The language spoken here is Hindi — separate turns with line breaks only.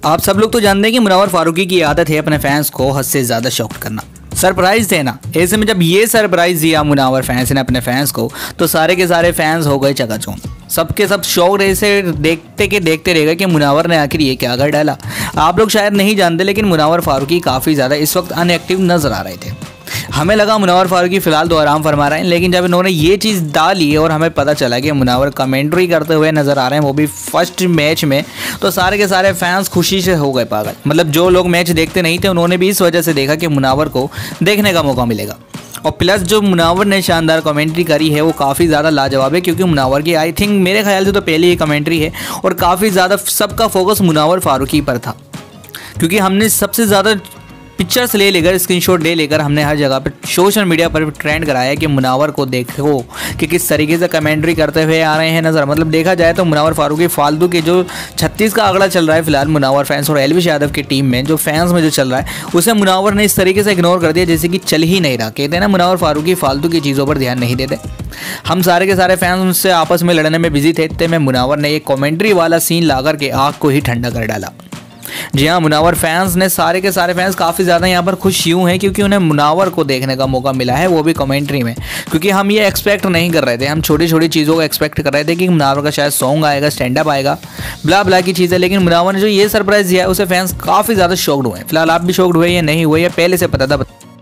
आप सब लोग तो जानते हैं कि मुनव्वर फारूकी की आदत है अपने फैंस को हद से ज़्यादा शॉक करना, सरप्राइज देना। ऐसे में जब ये सरप्राइज दिया मुनव्वर फैंस ने अपने फैंस को, तो सारे के सारे फैंस हो गए चकाचौंध। सबके सब शौक ऐसे देखते रह गए कि मुनव्वर ने आखिर ये क्या कर डाला। आप लोग शायद नहीं जानते, लेकिन मुनव्वर फारूकी काफ़ी ज़्यादा इस वक्त अनएक्टिव नजर आ रहे थे। हमें लगा मुनव्वर फारूकी फिलहाल तो आराम फरमा रहे हैं, लेकिन जब इन्होंने ये चीज़ डाली और हमें पता चला कि मुनव्वर कमेंट्री करते हुए नज़र आ रहे हैं, वो भी फर्स्ट मैच में, तो सारे के सारे फैंस खुशी से हो गए पागल। मतलब जो लोग मैच देखते नहीं थे, उन्होंने भी इस वजह से देखा कि मुनव्वर को देखने का मौका मिलेगा। और प्लस जो मुनव्वर ने शानदार कमेंट्री करी है वो काफ़ी ज़्यादा लाजवाब है, क्योंकि मुनव्वर की आई थिंक मेरे ख्याल से तो पहली ही कमेंट्री है और काफ़ी ज़्यादा सबका फोकस मुनव्वर फारूकी पर था, क्योंकि हमने सबसे ज़्यादा पिक्चर्स ले लेकर, स्क्रीनशॉट ले लेकर हमने हर जगह पर सोशल मीडिया पर ट्रेंड कराया कि मुनव्वर को देखो कि किस तरीके से कमेंट्री करते हुए आ रहे हैं नज़र। मतलब देखा जाए तो मुनव्वर फारूकी फालतू के जो 36 का आंकड़ा चल रहा है फिलहाल मुनव्वर फैंस और एलविश यादव की टीम में, जो फैंस में जो चल रहा है उसे मुनव्वर ने इस तरीके से इग्नोर कर दिया जैसे कि चल ही नहीं रहा। कहते हैं ना, मुनव्वर फारूकी फालतू की चीज़ों पर ध्यान नहीं देते। हम सारे के सारे फैंस उनसे आपस में लड़ने में बिजी थे, इतने में मुनव्वर ने एक कमेंट्री वाला सीन ला करके आग को ही ठंडा कर डाला। जी हाँ, मुनव्वर फैंस ने सारे के सारे फैंस काफ़ी ज़्यादा यहाँ पर खुश यूँ हैं क्योंकि उन्हें मुनव्वर को देखने का मौका मिला है, वो भी कमेंट्री में। क्योंकि हम ये एक्सपेक्ट नहीं कर रहे थे, हम छोटी छोटी चीज़ों को एक्सपेक्ट कर रहे थे कि मुनव्वर का शायद सॉन्ग आएगा, स्टैंड अप आएगा, ब्ला ब्ला की चीज़ें। लेकिन मुनव्वर ने जो ये सरप्राइज़ दिया है उसे फैंस काफ़ी ज़्यादा शॉक्ड हुए हैं। फिलहाल आप भी शॉक्ड हुए या नहीं हुए, या पहले से पता था?